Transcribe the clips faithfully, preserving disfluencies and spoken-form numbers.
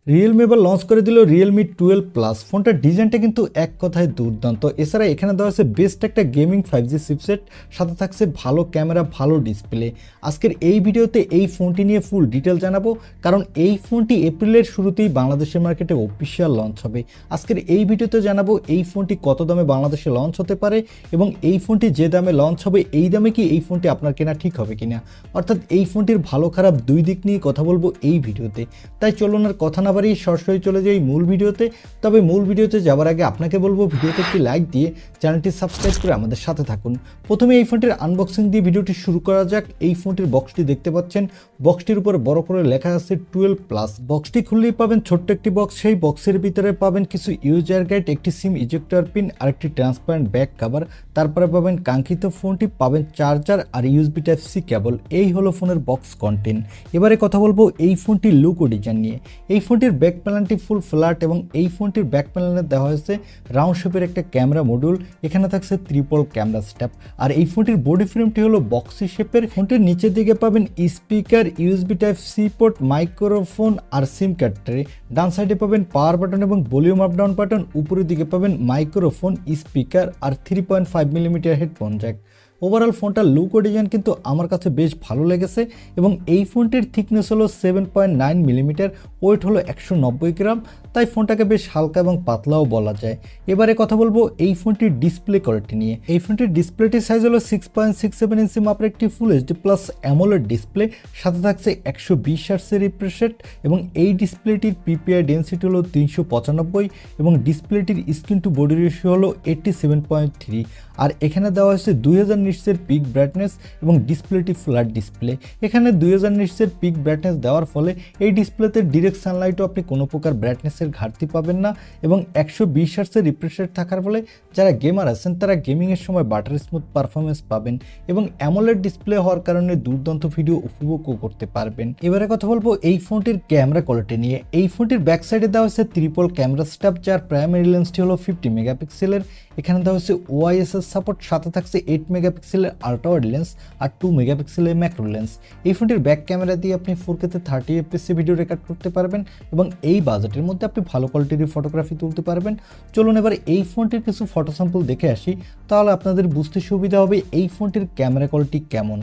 Realme এবার launch করে দিল Realme টুয়েলভ প্লাস। ফোনটার ডিজাইনটা কিন্তু এক কথায় দুর্দান্ত। এছাড়া এখানে দেওয়া আছে বেস্ট একটা গেমিং ফাইভ জি চিপসেট, সাথে থাকছে ভালো ক্যামেরা, ভালো ডিসপ্লে। আজকের এই ভিডিওতে এই ফোনটি নিয়ে ফুল ডিটেল জানাবো, কারণ এই ফোনটি এপ্রিলের শুরুতেই বাংলাদেশের মার্কেটে অফিশিয়াল লঞ্চ হবে। আজকের এই ভিডিওতে জানাবো এই ফোনটি কত দামে বাংলাদেশে লঞ্চ হতে পারে এবং এই ফোনটি যে দামে লঞ্চ হবে এই দামে কি এই ফোনটি আপনার কেনা ঠিক হবে কিনা, অর্থাৎ এই ফোনটির ভালো খারাপ দুই দিক নিয়ে কথা বলবো এই ভিডিওতে। তাই চলুন আর কথা না বাড়িয়ে সরাসরি চলে যাই মূল ভিডিওতে। তবে মূল ভিডিওতে যাওয়ার আগে আপনাকে বলবো ভিডিওতে একটি লাইক দিয়ে চ্যানেলটি সাবস্ক্রাইব করে আমাদের সাথে থাকুন। প্রথমে এই ফোনটির আনবক্সিং দিয়ে ভিডিওটি শুরু করা যাক। এই ফোনটির বক্সটি দেখতে পাচ্ছেন, বক্সটির উপরে বড় করে লেখা আছে টুয়েলভ প্লাস। বক্সটি খুললেই পাবেন ছোট্ট একটি বক্স, সেই বক্সের ভিতরে পাবেন কিছু ইউজার গাইড, একটি সিম ইজেক্টর পিন আর একটি ট্রান্সপারেন্ট ব্যাক কভার। তারপরে পাবেন কাঙ্ক্ষিত ফোনটি, পাবেন চার্জার আর ইউএসবি টাইপ সি কেবল। এই হলো ফোনের বক্স কন্টেন্ট। এবারে কথা বলবো এই ফোনটির লুক ও ডিজাইন নিয়ে। এই ফোনটির ব্যাক প্যানেলটি ফুল ফ্ল্যাট এবং এই ফোনটির ব্যাক প্যানেলে দেওয়া হয়েছে রাউন্ড শেপের একটা ক্যামেরা মডিউল। এখানে থাকছে ট্রিপল ক্যামেরা স্ট্যাপ। আর এই ফোনটির বডি ফ্রেমটি হলো বক্সি শেপের। ফোনটির নিচের দিকে পাবেন speaker, USB type C port, microphone আর সিম কার্ড ট্রে। ডান সাইডে পাবেন পাওয়ার বাটন এবং ভলিউম আপ ডাউন বাটন। উপরের দিকে পাবেন মাইক্রোফোন, স্পিকার আর three point five millimetre headphone jack. Overall ফোনটার লুক ও ডিজাইন কিন্তু আমার কাছে বেশ ভালো লেগেছে এবং এই ফোনটির থিকনেস হলো seven point nine millimetre, weight হলো একশো নব্বই গ্রাম, তাই ফোনটাকে বেশ হালকা এবং পাতলাও বলা যায়। এবারে কথা বলবো এই ফোনটির ডিসপ্লে কোয়ালিটি নিয়ে। এই ফোনটির ডিসপ্লেটির সাইজ হলো six point six seven inch মাপের একটি full HD plus AMOLED display, সাথে থাকছে একশো বিশ হার্টজের রিফ্রেশ রেট এবং এই ডিসপ্লেটির পিপিআই ডেন্সিটি হলো তিনশো পঁচানব্বই এবং ডিসপ্লেটির স্ক্রিন টু বডি রেশিও হলো এইটটি সেভেন পয়েন্ট থ্রি। আর এখানে দেওয়া হয়েছে দুই হাজার নিটসের পিক ব্রাইটনেস এবং ডিসপ্লেটি ফ্ল্যাট ডিসপ্লে। এখানে দুই হাজার নিটসের পিক ব্রাইটনেস দেওয়ার ফলে এই ডিসপ্লেতে ডিরেক্ট সানলাইটও আপনি কোনো প্রকার ব্রাইটনেসের ঘাটতি পাবেন না এবং একশো বিশ হার্টজের রিফ্রেশ রেট থাকার ফলে যারা গেমার আছেন তারা গেমিংয়ের সময় বাটার স্মুথ পারফরমেন্স পাবেন এবং অ্যামোলেড ডিসপ্লে হওয়ার কারণে দুর্দান্ত ভিডিও উপভোগও করতে পারবেন। এবারে কথা বলবো এই ফোনটির ক্যামেরা কোয়ালিটি নিয়ে। এই ফোনটির ব্যাক সাইডে দেওয়া হয়েছে ট্রিপল ক্যামেরা স্ট্যাপ, যার প্রাইমারি লেন্সটি হলো ফিফটি মেগাপিক্সেলের। এখানে দেওয়া হয়েছে ওআইএসএস সাপোর্ট, সাথে থাকছে এইট মেগাপিক্সেলের আল্ট্রা ওয়াইড লেন্স আর টু মেগাপিক্সেলের ম্যাক্রো লেন্স। এই ফোনটির ব্যাক ক্যামেরা দিয়ে আপনি ফোর কেতে থার্টি এফপিএসে ভিডিও রেকর্ড করতে পারবেন এবং এই বাজেটের মধ্যে আপনি ভালো কোয়ালিটির ফটোগ্রাফি তুলতে পারবেন। চলুন এবার এই ফোনটির কিছু ফটো স্যাম্পল দেখে আসি, তাহলে আপনাদের বুঝতে সুবিধা হবে এই ফোনটির ক্যামেরা কোয়ালিটি কেমন।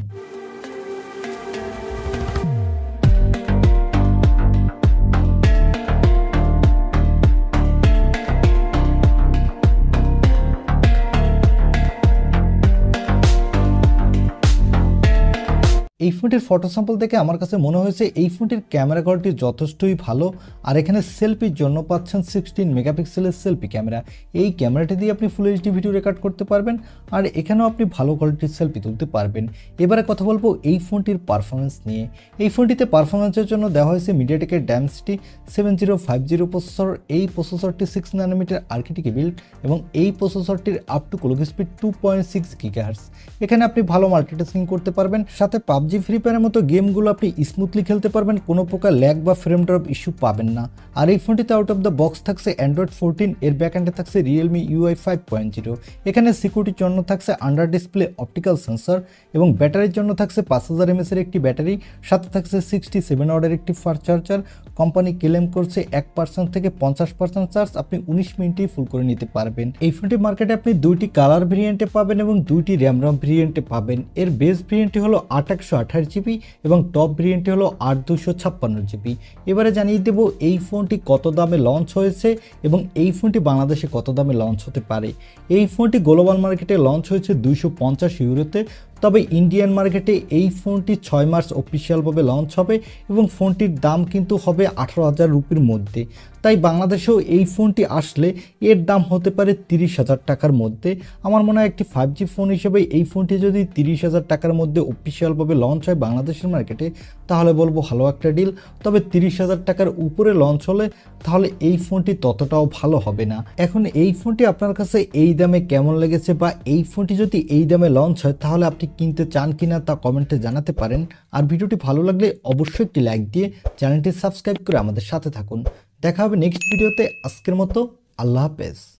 এই ফোনটির ফটো স্যাম্পল দেখে আমার কাছে মনে হয়েছে এই ফোনটির ক্যামেরা কোয়ালিটি যথেষ্টই ভালো। আর এখানে সেলফির জন্য পাচ্ছেন সিক্সটিন মেগাপিক্সেলের সেলফি ক্যামেরা। এই ক্যামেরাটি দিয়ে আপনি ফুল এইচডি ভিডিও রেকর্ড করতে পারবেন আর এখানেও আপনি ভালো কোয়ালিটির সেলফি তুলতে পারবেন। এবারে কথা বলবো এই ফোনটির পারফরমেন্স নিয়ে। এই ফোনটিতে পারফরমেন্সের জন্য দেওয়া হয়েছে মিডিয়াটেকের Dimensity seven zero five zero processor. এই প্রসেসরটি সিক্স নানোমিটার আর্কিটেক্টে বিল্ড এবং এই প্রসেসরটির up to clock speed two point six gigahertz. এখানে আপনি ভালো মাল্টিটাস্কিং করতে পারবেন, সাথে পাবজি ফ্রি ফায়ারের মতো গেমগুলো আপনি স্মুথলি খেলতে পারবেন, কোনো প্রকার ল্যাগ বা ফ্রেম ড্রপ ইস্যু পাবেন না। আর এই ফোনটিতে আউট অফ দ্য বক্স থাকছে অ্যান্ড্রয়েড ফোরটিন, এর ব্যাকএন্ডে থাকছে Realme UI five point zero. এখানে সিকিউরিটির জন্য থাকছে আন্ডার ডিসপ্লে অপটিক্যাল সেন্সর এবং ব্যাটারির জন্য থাকছে পাঁচ হাজার এমএস এর একটি ব্যাটারি, সাথে থাকছে সিক্সটি সেভেন ওয়াটের একটি ফাস্ট চার্জার। কোম্পানি ক্লেম করছে এক পার্সেন্ট থেকে পঞ্চাশ পার্সেন্ট চার্জ আপনি উনিশ মিনিটেই ফুল করে নিতে পারবেন। এই ফোনটি মার্কেটে আপনি দুইটি কালার ভেরিয়েন্টে পাবেন এবং দুইটি র্যাম রম ভেরিয়েন্টে পাবেন। এর বেস ভেরিয়েন্টটি হলো আট একশো আঠাশ জিবি এবং টপ ভেরিয়েন্টটি হলো আট দুশো ছাপ্পান্ন জিবি। এবারে জানিয়ে দেব এই ফোনটি কত দামে লঞ্চ হয়েছে এবং এই ফোনটি বাংলাদেশে কত দামে লঞ্চ হতে পারে। এই ফোনটি গ্লোবাল মার্কেটে লঞ্চ হয়েছে দুইশো পঞ্চাশ ইউরোতে, তবে ইন্ডিয়ান মার্কেটে এই ফোনটি ছয় মার্চ অফিসিয়ালভাবে লঞ্চ হবে এবং ফোনটির দাম কিন্তু হবে আঠারো হাজার রুপির মধ্যে। তাই বাংলাদেশেও এই ফোনটি আসলে এর দাম হতে পারে তিরিশ হাজার টাকার মধ্যে। আমার মনে হয় একটি ফাইভ জি ফোন হিসেবে এই ফোনটি যদি তিরিশ হাজার টাকার মধ্যে অফিসিয়ালভাবে লঞ্চ হয় বাংলাদেশের মার্কেটে তাহলে বলবো ভালো একটা ডিল। তবে তিরিশ হাজার টাকার উপরে লঞ্চ হলে তাহলে এই ফোনটি ততটাও ভালো হবে না। এখন এই ফোনটি আপনার কাছে এই দামে কেমন লেগেছে বা এই ফোনটি যদি এই দামে লঞ্চ হয় তাহলে আপনি কিনতে চান কিনা তা কমেন্টে জানাতে পারেন। আর ভিডিওটি ভালো লাগলে অবশ্যই একটি লাইক দিয়ে চ্যানেলটি সাবস্ক্রাইব করে আমাদের সাথে থাকুন। দেখা হবে নেক্সট ভিডিওতে। আজকের মতো আল্লাহ হাফেজ।